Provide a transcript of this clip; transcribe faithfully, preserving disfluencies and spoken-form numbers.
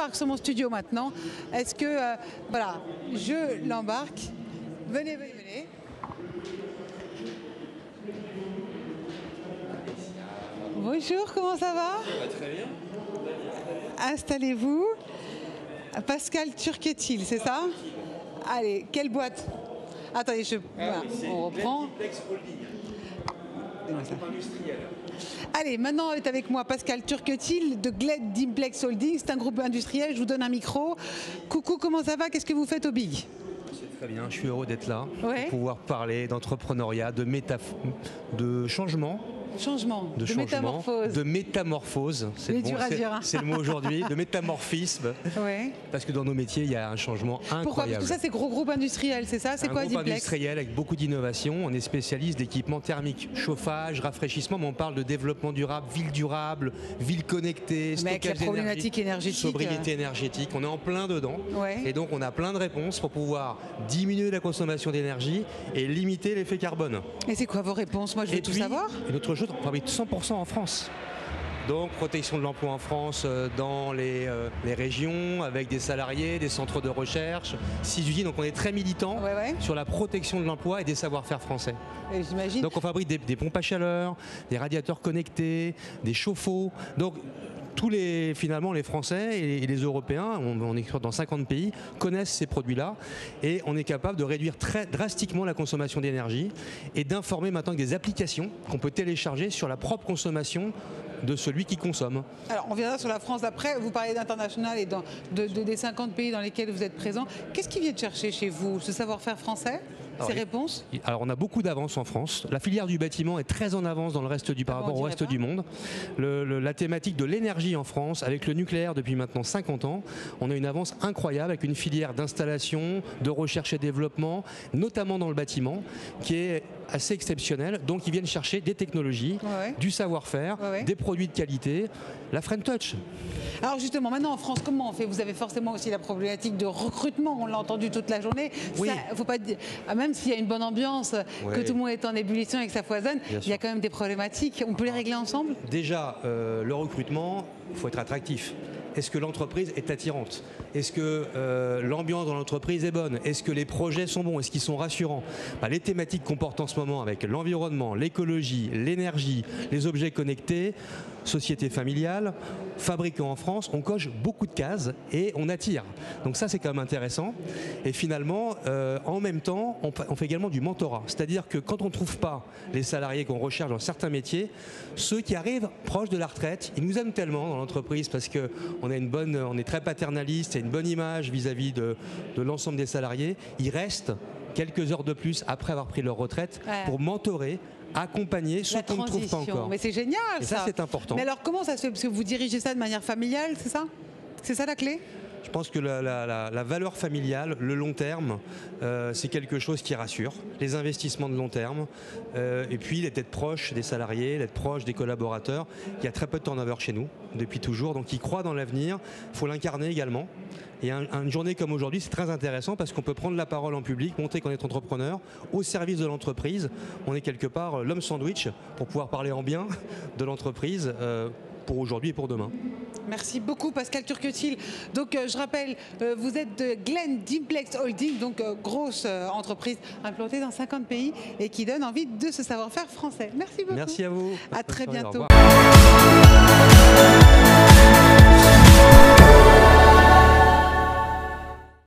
l'embarque sur mon studio maintenant. Est-ce que, euh, voilà, je l'embarque. Venez, venez, venez. Bonjour, comment ça va? Ça va très bien. Installez-vous. Pascal Turquetil, c'est ça? Allez, quelle boîte? Attendez, je... voilà, Ah oui, on reprend. Allez, maintenant est avec moi Pascal Turquetil de Glen Dimplex Holding. C'est un groupe industriel, je vous donne un micro. Coucou, comment ça va? Qu'est-ce que vous faites au Big? C'est très bien, je suis heureux d'être là, ouais. pour pouvoir parler d'entrepreneuriat, de, métaph... de changement. Changement, de, de changement, métamorphose. De métamorphose, c'est bon, le mot aujourd'hui, de métamorphisme. Ouais. Parce que dans nos métiers, il y a un changement incroyable. Pourquoi? Parce que ça, c'est gros groupe industriel, c'est ça? C'est quoi, un groupe industriel avec beaucoup d'innovation. On est spécialiste d'équipements thermiques, chauffage, rafraîchissement, mais on parle de développement durable, ville durable, ville connectée, stockage d'énergie, problématique énergétique, sobriété énergétique. On est en plein dedans. Ouais. Et donc, on a plein de réponses pour pouvoir diminuer la consommation d'énergie et limiter l'effet carbone. Et c'est quoi vos réponses? Moi, je veux et tout puis, savoir. Une autre chose, on fabrique cent pour cent en France. Donc protection de l'emploi en France euh, dans les, euh, les régions, avec des salariés, des centres de recherche, six usines. Donc on est très militant ouais, ouais. sur la protection de l'emploi et des savoir-faire français. J'imagine. Donc on fabrique des, des pompes à chaleur, des radiateurs connectés, des chauffe-eau. Donc tous les, finalement, les Français et les Européens, on, on est dans cinquante pays, connaissent ces produits-là et on est capable de réduire très drastiquement la consommation d'énergie et d'informer maintenant des applications qu'on peut télécharger sur la propre consommation de celui qui consomme. Alors on viendra sur la France après, vous parlez d'international et dans, de, de, des cinquante pays dans lesquels vous êtes présents. Qu'est-ce qui vient de chercher chez vous? Ce savoir-faire français? Alors, ces réponses? Alors on a beaucoup d'avance en France. La filière du bâtiment est très en avance dans le reste du, par rapport au reste du monde. Le, le, la thématique de l'énergie en France, avec le nucléaire depuis maintenant cinquante ans, on a une avance incroyable avec une filière d'installation, de recherche et développement, notamment dans le bâtiment, qui est assez exceptionnelle. Donc ils viennent chercher des technologies, ouais. du savoir-faire, ouais, ouais. des produits de qualité, la French Touch. Alors justement, maintenant en France, comment on fait? Vous avez forcément aussi la problématique de recrutement, on l'a entendu toute la journée. Oui. Ça, faut pas dire, même s'il y a une bonne ambiance, ouais. que tout le monde est en ébullition et que ça foisonne, Bien il y a sûr. quand même des problématiques. On peut les régler ensemble? Déjà, euh, le recrutement, il faut être attractif. Est-ce que l'entreprise est attirante? Est-ce que euh, l'ambiance dans l'entreprise est bonne? Est-ce que les projets sont bons? Est-ce qu'ils sont rassurants? Bah, les thématiques qu'on porte en ce moment avec l'environnement, l'écologie, l'énergie, les objets connectés, société familiale, fabriqués en France, on coche beaucoup de cases et on attire. Donc ça, c'est quand même intéressant. Et finalement, euh, en même temps, on, on fait également du mentorat. C'est-à-dire que quand on ne trouve pas les salariés qu'on recherche dans certains métiers, ceux qui arrivent proches de la retraite, ils nous aiment tellement dans l'entreprise parce que on a une bonne, on est très paternaliste et une bonne image vis-à-vis de, de l'ensemble des salariés. Ils restent quelques heures de plus après avoir pris leur retraite ouais. pour mentorer, accompagner ceux qu'on ne trouve pas encore. Mais c'est génial et ça. ça c'est important. Mais alors comment ça se fait? Parce que vous dirigez ça de manière familiale, c'est ça? C'est ça la clé? Je pense que la, la, la, la valeur familiale, le long terme, euh, c'est quelque chose qui rassure. Les investissements de long terme, euh, et puis d'être proche des salariés, d'être proche des collaborateurs. Il y a très peu de turnover chez nous, depuis toujours, donc ils croient dans l'avenir. Il faut l'incarner également. Et un, une journée comme aujourd'hui, c'est très intéressant parce qu'on peut prendre la parole en public, montrer qu'on est entrepreneur, au service de l'entreprise. On est quelque part l'homme sandwich pour pouvoir parler en bien de l'entreprise euh, pour aujourd'hui et pour demain. Merci beaucoup Pascal Turquetil. Donc euh, je rappelle, euh, vous êtes de Glen Dimplex Holding, donc euh, grosse euh, entreprise implantée dans cinquante pays et qui donne envie de ce savoir-faire français. Merci beaucoup. Merci à vous. À très bientôt. Au revoir.